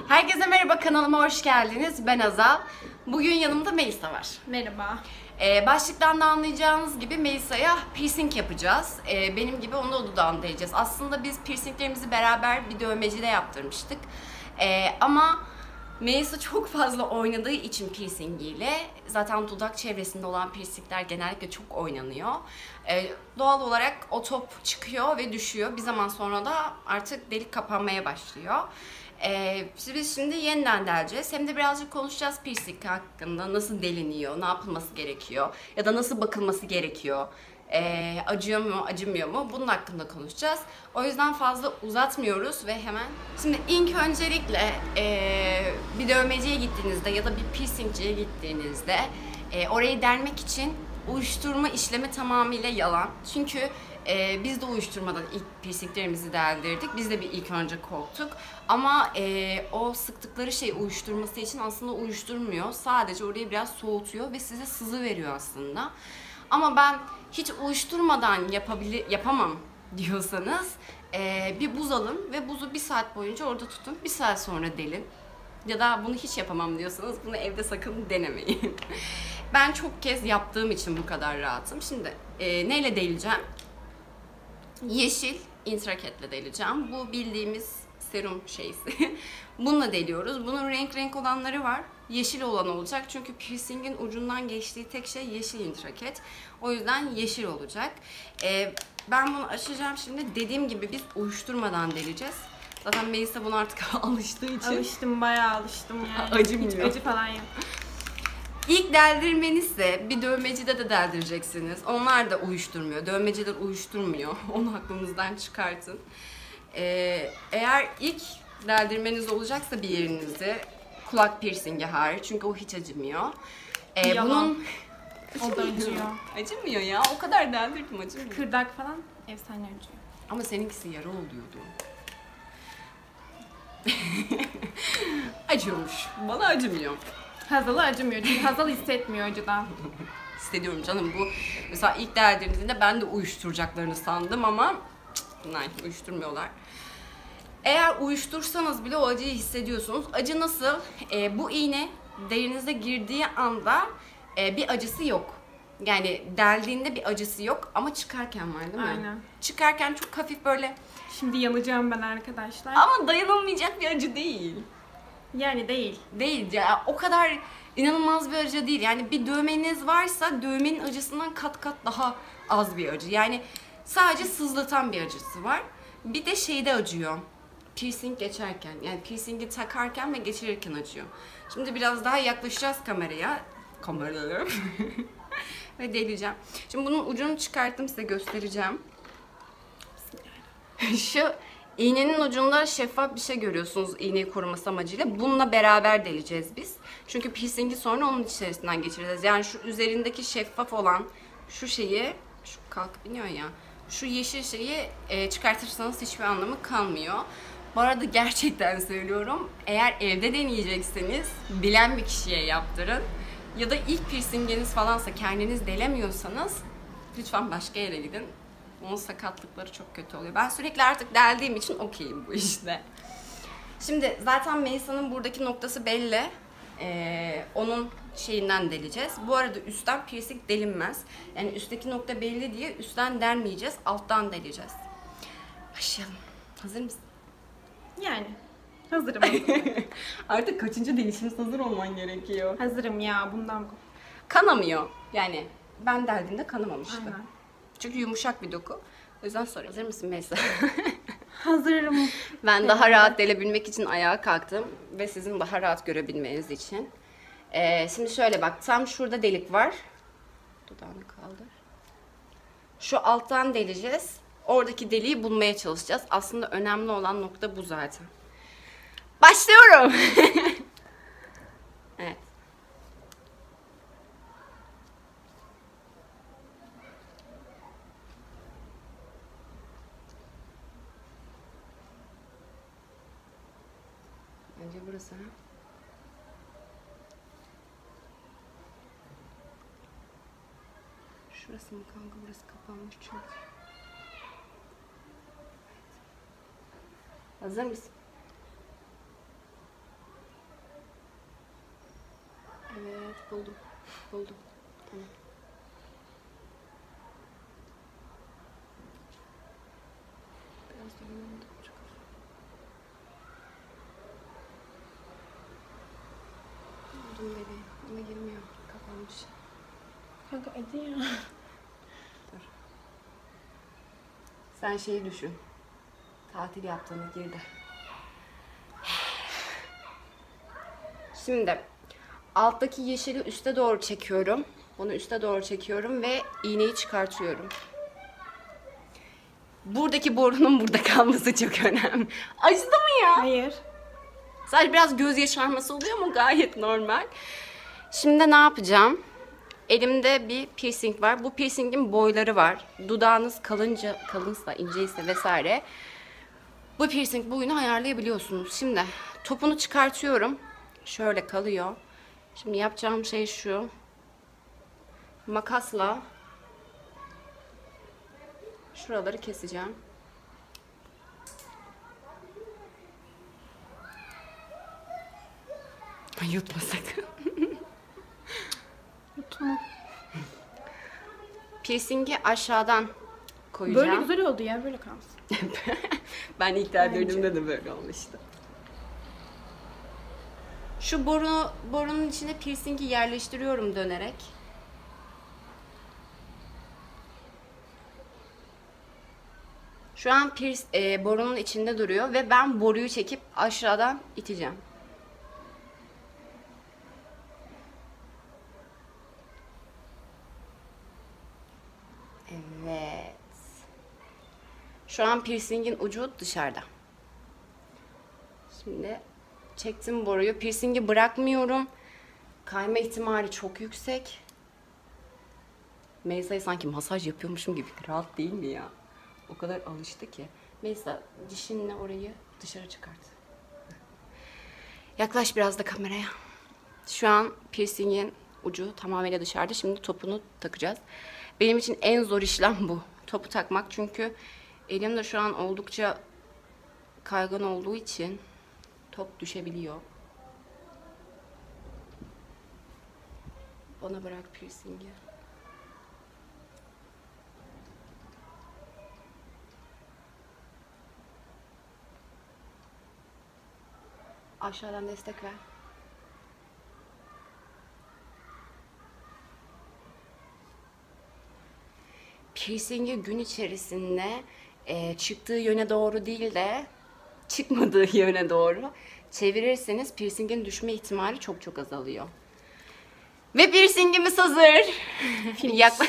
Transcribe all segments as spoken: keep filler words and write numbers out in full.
Herkese merhaba, kanalıma hoş geldiniz. Ben Azal. Bugün yanımda Melisa var. Merhaba. Ee, başlıktan da anlayacağınız gibi Melisa'ya piercing yapacağız. Ee, benim gibi onu da dudağına deleceğiz. Aslında biz piercinglerimizi beraber bir dövmecide yaptırmıştık. Ee, ama Melisa çok fazla oynadığı için piercingiyle, zaten dudak çevresinde olan piercingler genellikle çok oynanıyor. Ee, doğal olarak o top çıkıyor ve düşüyor. Bir zaman sonra da artık delik kapanmaya başlıyor. Ee, biz şimdi yeniden deleceğiz. Hem de birazcık konuşacağız piercing hakkında. Nasıl deliniyor, ne yapılması gerekiyor ya da nasıl bakılması gerekiyor. Ee, acıyor mu, acımıyor mu? Bunun hakkında konuşacağız. O yüzden fazla uzatmıyoruz ve hemen... Şimdi ilk öncelikle e, bir dövmeciye gittiğinizde ya da bir piercingciye gittiğinizde e, orayı delmek için uyuşturma işlemi tamamıyla yalan. Çünkü e, biz de uyuşturmadan ilk piercinglerimizi deldirdik. Biz de bir ilk önce korktuk. Ama e, o sıktıkları şey uyuşturması için aslında uyuşturmuyor. Sadece orayı biraz soğutuyor ve size sızı veriyor aslında. Ama ben hiç uyuşturmadan yapabilir, yapamam diyorsanız e, bir buz alın ve buzu bir saat boyunca orada tutun. Bir saat sonra delin. Ya da bunu hiç yapamam diyorsanız bunu evde sakın denemeyin. Ben çok kez yaptığım için bu kadar rahatım. Şimdi e, neyle deleceğim? Yeşil intraketle deleceğim. Bu bildiğimiz serum şeysi. Bununla deliyoruz. Bunun renk renk olanları var. Yeşil olan olacak. Çünkü piercingin ucundan geçtiği tek şey yeşil intraket. O yüzden yeşil olacak. Ee, ben bunu açacağım şimdi. Dediğim gibi biz uyuşturmadan deleceğiz. Zaten Melisa buna artık alıştığı için. Alıştım, bayağı alıştım yani. Acımıyor. Hiç acı falan yok. İlk deldirmenizse bir dövmecide de deldireceksiniz. Onlar da uyuşturmuyor. Dövmeciler uyuşturmuyor. Onu aklınızdan çıkartın. Ee, eğer ilk deldirmeniz olacaksa bir yerinizi, kulak piercingi hariç, çünkü o hiç acımıyor. Ee, Yalan. bunun O da acıyor. Acımıyor ya. O kadar deldirdim, acımıyor. Kırdak falan efsane acıyor. Ama seninkisi yara oluyordu. Acıyormuş. Bana acımıyor. Hazal'a acımıyor çünkü Hazal hissetmiyor acıdan. Hissediyorum canım, bu mesela ilk deldirdiğinde ben de uyuşturacaklarını sandım ama nein, uyuşturmuyorlar. Eğer uyuştursanız bile o acıyı hissediyorsunuz. Acı nasıl? Ee, bu iğne derinize girdiği anda e, bir acısı yok. Yani deldiğinde bir acısı yok ama çıkarken var değil mi? Aynen. Çıkarken çok hafif böyle, Şimdi yanacağım ben arkadaşlar. ama dayanılmayacak bir acı değil. Yani değil. Değil ya, o kadar inanılmaz bir acı değil. Yani bir dövmeniz varsa dövmenin acısından kat kat daha az bir acı. Yani sadece sızlatan bir acısı var. Bir de şeyde acıyor. Piercing geçerken, yani piercingi takarken ve geçirirken acıyor. Şimdi biraz daha yaklaşacağız kameraya. Kameraya. Ve deleceğim. Şimdi bunun ucunu çıkarttım, size göstereceğim. Şu iğnenin ucunda şeffaf bir şey görüyorsunuz, iğneyi koruması amacıyla. Bununla beraber deleceğiz biz. Çünkü piercingi sonra onun içerisinden geçireceğiz. Yani şu üzerindeki şeffaf olan şu şeyi, şu kalkıp iniyor ya, şu yeşil şeyi e, çıkartırsanız hiçbir anlamı kalmıyor. Bu arada gerçekten söylüyorum, eğer evde deneyecekseniz bilen bir kişiye yaptırın. Ya da ilk piercinginiz falansa, kendiniz delemiyorsanız lütfen başka yere gidin. Onun sakatlıkları çok kötü oluyor. Ben sürekli artık deldiğim için okeyim bu işte. Şimdi zaten Melisa'nın buradaki noktası belli. Ee, onun şeyinden deleceğiz. Bu arada üstten piercing delinmez. Yani üstteki nokta belli diye üstten delmeyeceğiz. Alttan deleceğiz. Başlayalım. Hazır mısın? Yani. Hazırım. Artık kaçıncı delişimiz, hazır olman gerekiyor. Hazırım ya bundan. Kanamıyor. Yani ben deldiğimde kanamamıştı. Aynen. Çünkü yumuşak bir doku. O yüzden soruyorum. Hazır mısın Melisa? Hazırım. Ben daha rahat delebilmek için ayağa kalktım ve sizin daha rahat görebilmeniz için. Ee, şimdi şöyle bak, tam şurada delik var. Dudağını kaldır. Şu alttan deleceğiz. Oradaki deliği bulmaya çalışacağız. Aslında önemli olan nokta bu zaten. Başlıyorum. Evet. Önce burası. Şurası mı kanka? Burası kapanmış çünkü. Hazır mısın? Buldum. Buldum. Tamam. Biraz da yoğun da çok az. Buldum bebeğim. Ama girmiyor. Kapanmış. Kanka hadi ya. Dur. Sen şeyi düşün. Tatil yaptığını girdi. Şimdi alttaki yeşili üste doğru çekiyorum. Bunu üste doğru çekiyorum ve iğneyi çıkartıyorum. Buradaki borunun burada kalması çok önemli. Acıdı mı ya? Hayır. Sadece biraz göz yaşarması oluyor ama gayet normal. Şimdi ne yapacağım? Elimde bir piercing var. Bu piercingin boyları var. Dudağınız kalınca, kalınsa, inceyse vesaire. Bu piercing boyunu ayarlayabiliyorsunuz. Şimdi topunu çıkartıyorum. Şöyle kalıyor. Şimdi yapacağım şey şu. Makasla şuraları keseceğim. Ay, yutma sakın. Yutma. Piercingi aşağıdan koyacağım. Böyle güzel oldu ya, böyle kalsın. Ben ilk döndüğümde de böyle olmuştu. Şu boru, borunun içine piercingi yerleştiriyorum dönerek. Şu an pierce, e, borunun içinde duruyor ve ben boruyu çekip aşağıdan iteceğim. Evet. Şu an piercingin ucu dışarıda. Şimdi çektim boruyu. Piercingi bırakmıyorum. Kayma ihtimali çok yüksek. Melisa'ya sanki masaj yapıyormuşum gibi rahat değil mi ya? O kadar alıştı ki. Melisa dişinle orayı dışarı çıkart. Yaklaş biraz da kameraya. Şu an piercingin ucu tamamıyla dışarıda. Şimdi topunu takacağız. Benim için en zor işlem bu. Topu takmak, çünkü elim de şu an oldukça kaygan olduğu için top düşebiliyor. Bana bırak piercingi. Aşağıdan destek ver. Piercingi gün içerisinde e, çıktığı yöne doğru değil de çıkmadığı yöne doğru çevirirseniz piercingin düşme ihtimali çok çok azalıyor. Ve piercingimiz hazır. Yakla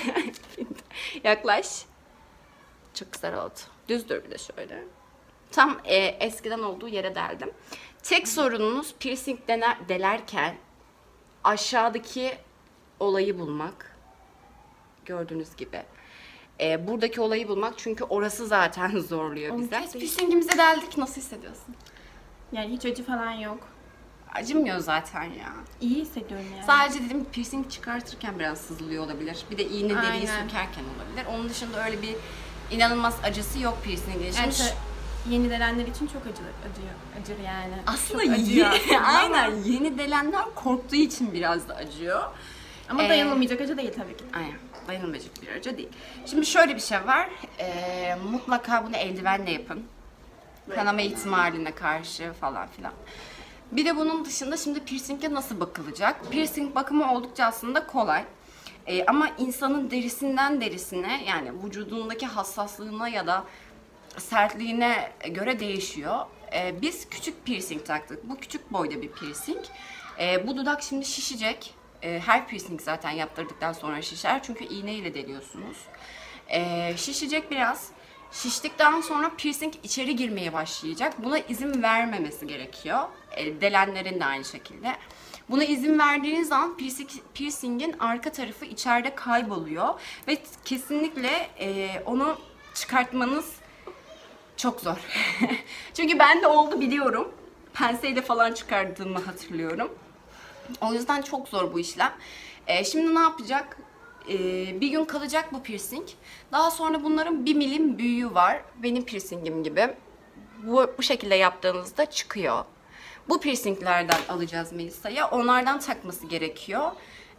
Yaklaş. Çok güzel oldu. Düz dur bir de şöyle. Tam e, eskiden olduğu yere deldim. Tek sorununuz piercing dener, delerken aşağıdaki olayı bulmak. Gördüğünüz gibi. E, buradaki olayı bulmak, çünkü orası zaten zorluyor bize. Piercingimizi deldik. Nasıl hissediyorsun? Yani hiç acı falan yok. Acımıyor zaten ya. İyi hissediyorum yani. Sadece dedim piercing çıkartırken biraz sızlıyor olabilir. Bir de iğne deriyi Aynen. sökerken olabilir. Onun dışında öyle bir inanılmaz acısı yok piercingin. Yani Şimdi ta- yeni delenler için çok acı, acıyor, acır yani. aslında Çok acıyor ye- aslında aynen ama- yeni delenler korktuğu için biraz da acıyor. Ama Ee, dayanılmayacak acı değil tabii ki. Aynen. Dayanılmayacak bir acı değil. Şimdi şöyle bir şey var. Ee, mutlaka bunu eldivenle yapın. Kanama ihtimaline karşı falan filan. Bir de bunun dışında şimdi piercing'e nasıl bakılacak? Piercing bakımı oldukça aslında kolay. Ee, ama insanın derisinden derisine, yani vücudundaki hassaslığına ya da sertliğine göre değişiyor. Ee, biz küçük piercing taktık. Bu küçük boyda bir piercing. Ee, bu dudak şimdi şişecek. Ee, her piercing zaten yaptırdıktan sonra şişer. Çünkü iğne ile deliyorsunuz. Ee, şişecek biraz. Şiştikten sonra piercing içeri girmeye başlayacak. Buna izin vermemesi gerekiyor. E, delenlerin de aynı şekilde. Buna izin verdiğiniz zaman piercing, piercingin arka tarafı içeride kayboluyor. Ve kesinlikle e, onu çıkartmanız çok zor. Çünkü ben de oldu, biliyorum. Penseyle falan çıkardığımı hatırlıyorum. O yüzden çok zor bu işlem. E, şimdi ne yapacak? Ee, bir gün kalacak bu piercing. Daha sonra bunların bir milim büyüğü var. Benim piercingim gibi. Bu, bu şekilde yaptığınızda çıkıyor. Bu piercinglerden alacağız Melisa'ya. Onlardan takması gerekiyor.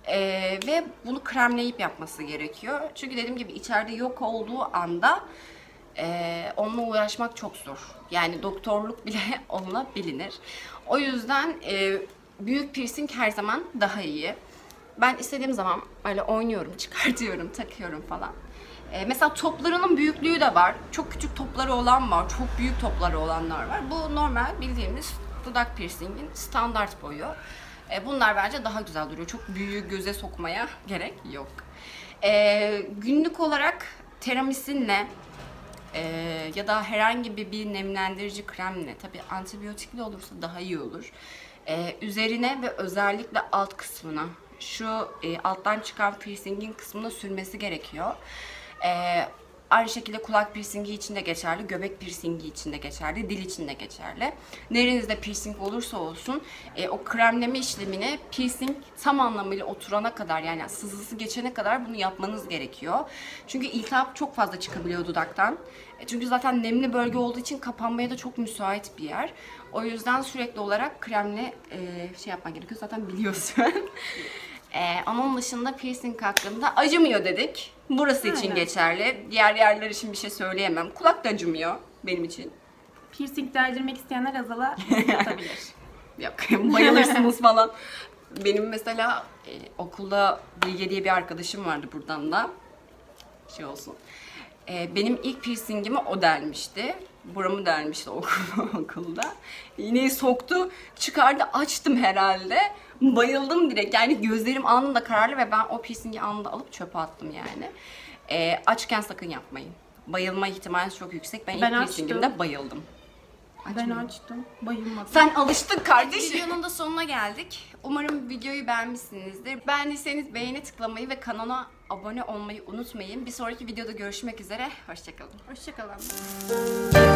Ee, ve bunu kremleyip yapması gerekiyor. Çünkü dediğim gibi içeride yok olduğu anda e, onunla uğraşmak çok zor. Yani doktorluk bile onunla bilinir. O yüzden e, büyük piercing her zaman daha iyi. Ben istediğim zaman öyle oynuyorum, çıkartıyorum, takıyorum falan. Ee, mesela toplarının büyüklüğü de var. Çok küçük topları olan var, çok büyük topları olanlar var. Bu normal bildiğimiz dudak piercingin standart boyu. Ee, bunlar bence daha güzel duruyor. Çok büyüğü göze sokmaya gerek yok. Ee, günlük olarak teramisinle e, ya da herhangi bir, bir nemlendirici kremle, tabii antibiyotikli olursa daha iyi olur. Ee, üzerine ve özellikle alt kısmına, şu e, alttan çıkan piercingin kısmına sürmesi gerekiyor. Ee, aynı şekilde kulak piercingi için de geçerli, göbek piercingi için de geçerli, dil için de geçerli. Nerenizde piercing olursa olsun e, o kremleme işlemini piercing tam anlamıyla oturana kadar, yani sızısı geçene kadar bunu yapmanız gerekiyor. Çünkü iltihap çok fazla çıkabiliyor dudaktan. E, çünkü zaten nemli bölge olduğu için kapanmaya da çok müsait bir yer. O yüzden sürekli olarak kremle e, şey yapman gerekiyor. Zaten biliyorsun. Ee, onun dışında piercing hakkında acımıyor dedik. Burası için Aynen. geçerli. Diğer yerler için bir şey söyleyemem. Kulak da acımıyor benim için. Piercing derdirmek isteyenler Azal'a atabilir. Yok, bayılırsınız falan. Benim mesela e, okulda Bilge diye bir arkadaşım vardı, buradan da şey olsun. E, benim ilk piercingimi o delmişti. Buramı delmişti okul, okulda. İğneyi soktu, çıkardı, açtım herhalde. Bayıldım direkt. Yani gözlerim anında kararlı ve ben o piercingi anında alıp çöpe attım yani. E, açken sakın yapmayın. Bayılma ihtimali çok yüksek. Ben, Ben ilk piercingimde açtım. bayıldım. Ben açtım. Bayılmadım. Sen alıştın kardeşim. Videonun da sonuna geldik. Umarım videoyu beğenmişsinizdir. Beğendiyseniz beğeni tıklamayı ve kanala abone olmayı unutmayın. Bir sonraki videoda görüşmek üzere. Hoşçakalın. Hoşçakalın.